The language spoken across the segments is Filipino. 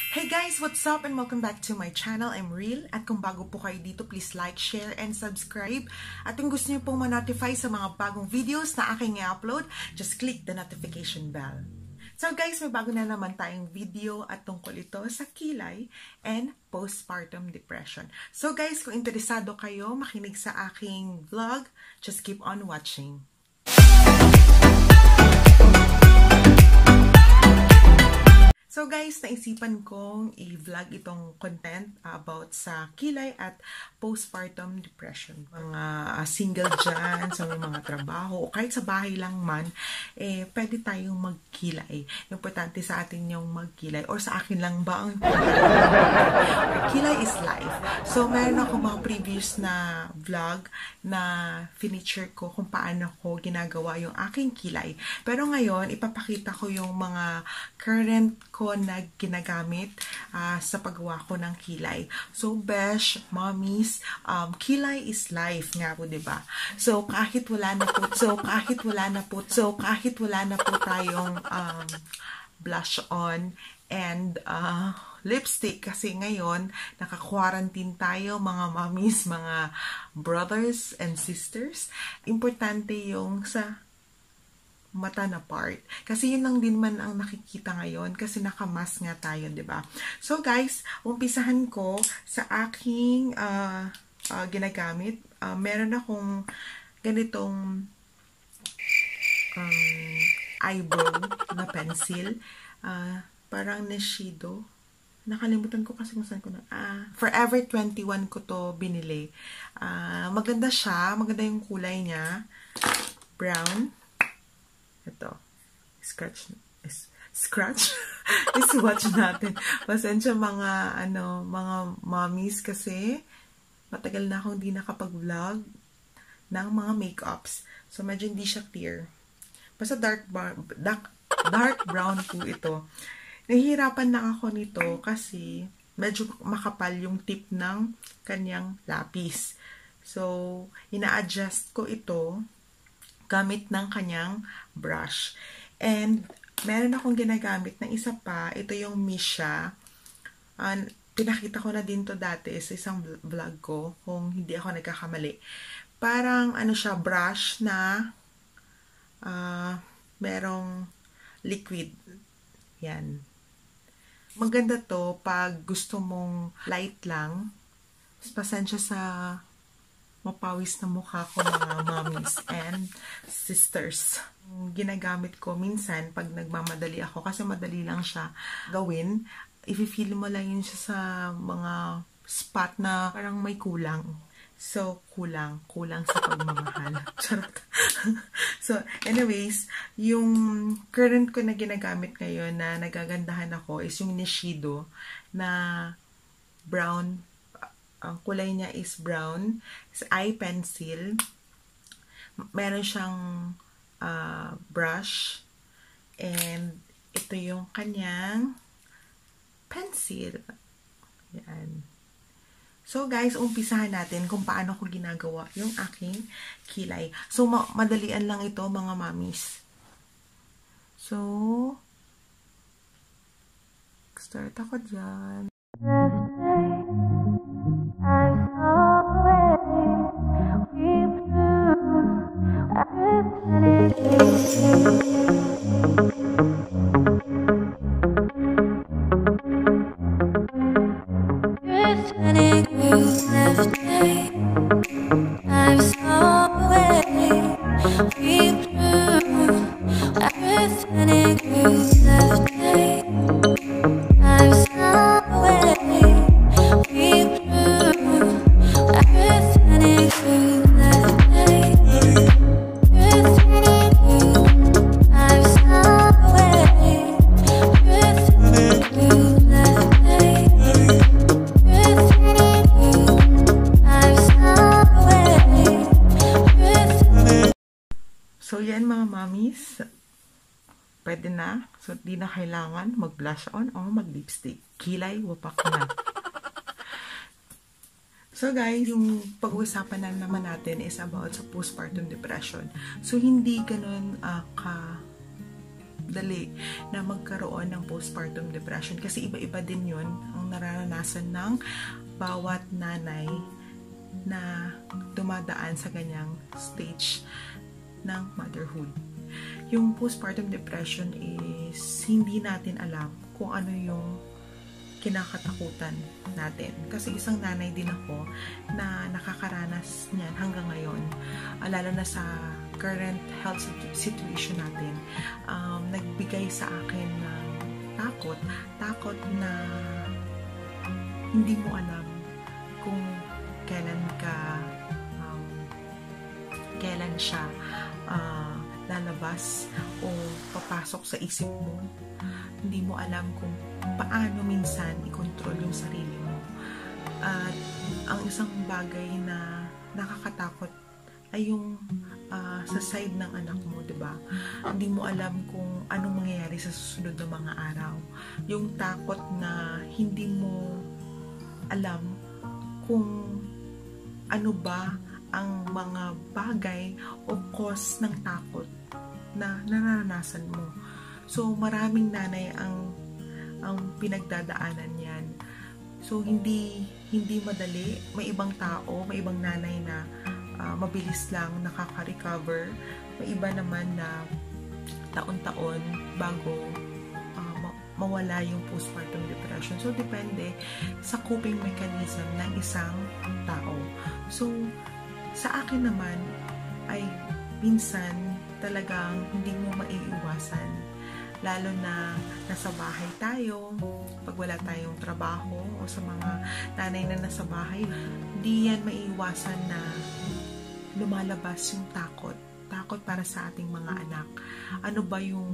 Hey guys, what's up and welcome back to my channel. I'm Ryll at kung bago po kayo dito, please like, share, and subscribe. At kung gusto niyo pong ma-notify sa mga bagong videos na aking i-upload, just click the notification bell. So guys, may bago na naman tayong video at tungkol ito sa kilay and postpartum depression. So guys, kung interesado kayo makinig sa aking vlog, just keep on watching. So guys, naisipan kong i-vlog itong content about sa kilay at postpartum depression. Mga single dyan, sa mga trabaho, o kahit sa bahay lang man, pwede tayong magkilay. Importante sa atin yung magkilay. Or sa akin lang ba ang kilay is life. So meron ako mga previous na vlog na finiture ko kung paano ko ginagawa yung aking kilay. Pero ngayon, ipapakita ko yung mga current ko na ginagamit sa paggawa ko ng kilay. So, besh, mommies, kilay is life nga po, 'di ba? So, kahit wala na po tayong blush on and lipstick kasi ngayon naka-quarantine tayo, mga mommies, mga brothers and sisters. Importante yung sa mata na part. Kasi yun lang din man ang nakikita ngayon kasi naka-mask nga tayo, 'di ba? So guys, umpisahan ko sa aking ginagamit. Meron akong ganitong eyebrow na pencil. Parang Neshido. Nakalimutan ko kasi kung saan ko na. Forever 21 ko to binili. Maganda siya. Maganda yung kulay niya. Brown. Ito. Scratch. Swatch natin. Pasensya mga mommies kasi matagal na akong hindi nakapag-vlog ng mga makeups. So, medyo hindi siya clear. Basta dark brown po ito. Nahihirapan na ako nito kasi medyo makapal yung tip ng kanyang lapis. So, ina-adjust ko ito gamit ng kanyang brush. And, meron akong ginagamit na isa pa. Ito yung Misha. Pinakita ko na din to dati sa isang vlog ko, kung hindi ako nagkakamali. Parang, siya, brush na merong liquid. Yan. Maganda to pag gusto mong light lang. Pasensya sa mapawis na mukha ko, mga mommies and sisters. Ginagamit ko minsan pag nagmamadali ako kasi madali lang siya gawin. I-feel mo lang yun siya sa mga spot na parang may kulang. So, kulang sa pagmamahal. Charot. So, anyways, yung current ko na ginagamit ngayon na nagagandahan ako is yung Neshido na brown. Ang kulay niya is brown. It's eye pencil. Meron siyang brush. And ito yung kanyang pencil. Yan. So guys, umpisahan natin kung paano ko ginagawa yung aking kilay. So madalian lang ito, mga mommies. So, start ako dyan. So, yan mga mommies. Pwede na. So, di na kailangan mag-blush on o mag-lipstick. Kilay, wapak na. So guys, yung pag-uusapan na naman natin is about sa postpartum depression. So, hindi ganun dali na magkaroon ng postpartum depression kasi iba-iba din yun ang nararanasan ng bawat nanay na dumadaan sa ganyang stage ng motherhood. Yung postpartum depression is hindi natin alam kung ano yung kinakatakutan natin. Kasi isang nanay din ako na nakakaranas niyan hanggang ngayon. Lalo na sa current health situation natin. Nagbigay sa akin ng takot na hindi mo alam kung kailan siya lalabas o papasok sa isip mo. Hindi mo alam kung paano minsan i-control yung sarili mo. At ang isang bagay na nakakatakot ay yung sa side ng anak mo, diba? Hindi mo alam kung anong mangyayari sa susunod na mga araw. Yung takot na hindi mo alam kung ano ba ang mga bagay o cause ng takot na nararanasan mo. So, maraming nanay ang pinagdadaanan yan. So, hindi madali. May ibang tao, may ibang nanay na mabilis lang nakaka-recover. May iba naman na taon-taon bago mawala yung postpartum depression. So, depende sa coping mechanism ng isang tao. So, sa akin naman ay minsan talagang hindi mo maiiwasan. Lalo na nasa bahay tayo, pag wala tayong trabaho o sa mga nanay na nasa bahay, hindi yan maiiwasan na lumalabas yung takot. Takot para sa ating mga anak. Ano ba yung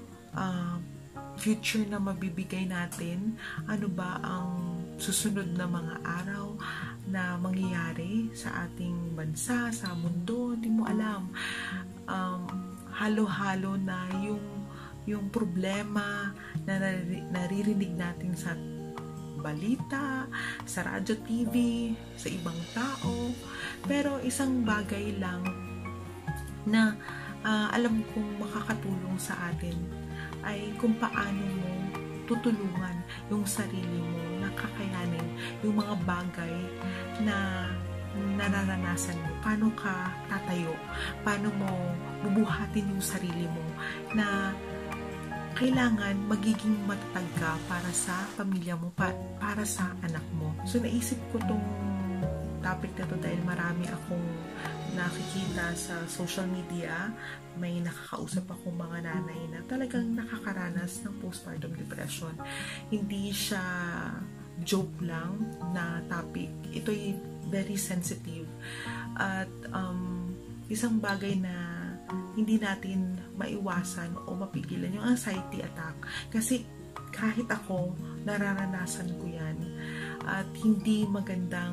future na mabibigay natin? Ano ba ang susunod na mga araw na mangyayari sa ating bansa, sa mundo? Hindi mo alam. Halo-halo na yung problema na naririnig natin sa balita, sa radyo, TV, sa ibang tao. Pero isang bagay lang na alam kong makakatulong sa atin ay kung paano mo tutulungan yung sarili mo na kakayanin yung mga bagay na nararanasan mo. Paano ka tatayo? Paano mo bubuhatin yung sarili mo na kailangan magiging matatag ka para sa pamilya mo, para sa anak mo. So, naisip ko tong topic na to dahil marami akong nakikita sa social media. May nakakausap akong mga nanay na talagang nakakaranas ng postpartum depression. Hindi siya joke lang na topic. Ito'y very sensitive. At isang bagay na hindi natin maiwasan o mapigilan yung anxiety attack. Kasi kahit ako, nararanasan ko yan. At hindi magandang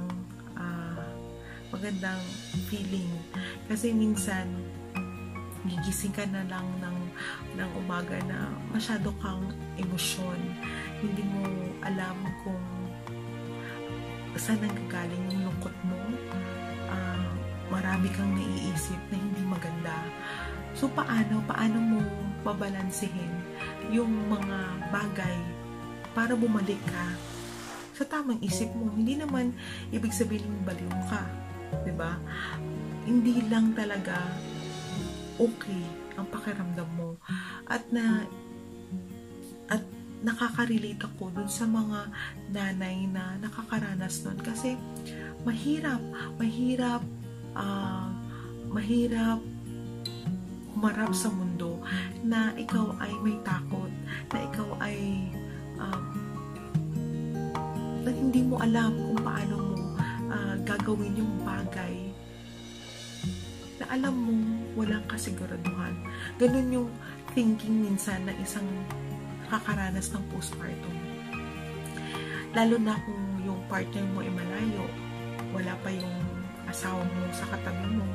feeling. Kasi minsan, gigising ka na lang ng umaga na masyado kang emosyon. Hindi mo alam kung saan nanggagaling yung lungkot mo. Marami kang naiisip na hindi maganda. So, paano mo babalansehin yung mga bagay para bumalik ka sa tamang isip mo? Hindi naman ibig sabihin baliw ka, 'di ba? Hindi lang talaga okay ang pakiramdam mo at nakaka-relate ako dun sa mga nanay na nakakaranas nun kasi mahirap humarap sa mundo na ikaw ay may takot, na ikaw ay na hindi mo alam kung paano mo gagawin yung bagay na alam mo walang kasiguraduhan. Ganun yung thinking minsan ng isang nakakaranas ng postpartum. Lalo na kung yung partner mo ay malayo, wala pa yung asawa mo sa katabi mo,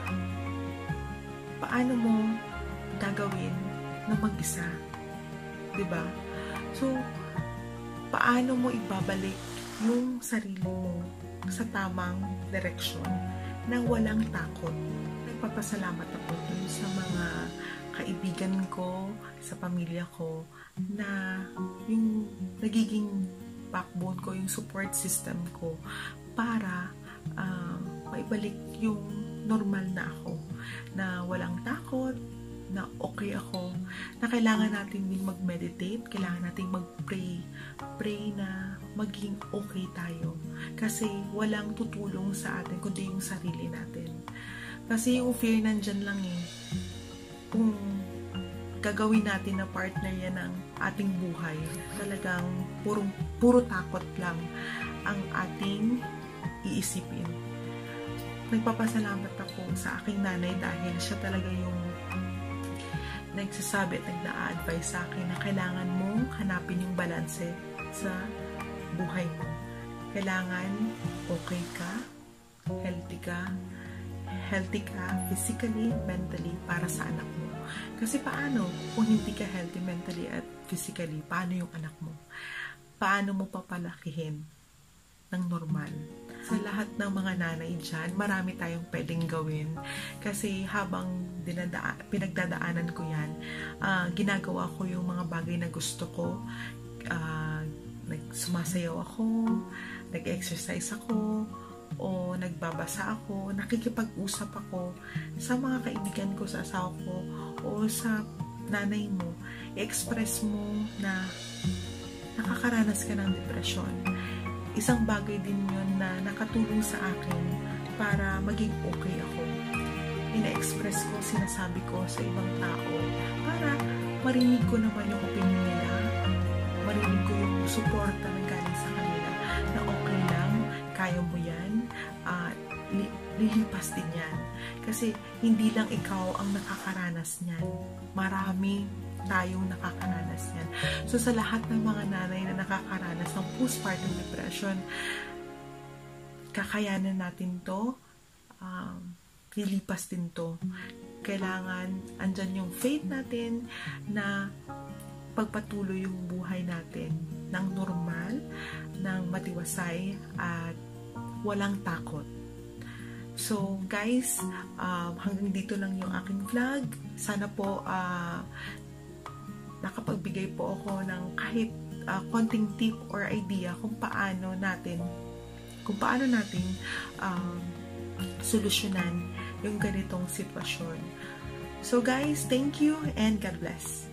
paano mo gagawin na mag-isa? Diba? So, paano mo ibabalik yung sarili mo sa tamang direksyon nang walang takot? Nagpapasalamat ako dun sa mga kaibigan ko, sa pamilya ko, na yung nagiging backbone ko, yung support system ko para maibalik yung normal na ako, na walang takot, na okay ako, na kailangan natin din mag-meditate, kailangan natin mag-pray na maging okay tayo. Kasi walang tutulong sa atin kundi yung sarili natin. Kasi yung fear nandyan lang eh. Kung gagawin natin na partner yan ng ating buhay, talagang puro takot lang ang ating iisipin. Nagpapasalamat ako sa aking nanay dahil siya talaga yung nagsasabi at nagna-advise sa akin na kailangan mong hanapin yung balanse sa buhay mo. Kailangan okay ka, healthy ka physically, mentally, para sa anak mo. Kasi paano kung hindi ka healthy mentally at physically, paano yung anak mo? Paano mo papalakihin ng normal? Sa lahat ng mga nanay dyan, marami tayong pwedeng gawin. Kasi habang pinagdadaanan ko yan, ginagawa ko yung mga bagay na gusto ko. Sumasayaw ako, nag-exercise ako, o nagbabasa ako, nakikipag-usap ako sa mga kaibigan ko, sa asawa ko, o sa nanay mo. I-express mo na nakakaranas ka ng depression. Isang bagay din yun na nakatulong sa akin para maging okay ako. Ina-express ko, sinasabi ko sa ibang tao para marinig ko naman yung opinion nila, marinig ko yung suporta na galing sa kanila na okay lang, kaya mo yan, lilipas din yan. Kasi hindi lang ikaw ang nakakaranas niyan. Marami tayong nakakaranas yan. So sa lahat ng mga nanay na nakakaranas ng postpartum depression, kakayanan natin to, lilipas din to. Kailangan andyan yung faith natin na pagpatuloy yung buhay natin ng normal, ng matiwasay at walang takot. So guys, hanggang dito lang yung aking vlog. Sana po nakapagbigay po ako ng kahit konting tip or idea kung paano natin solusyonan yung ganitong sitwasyon. So guys, thank you and God bless.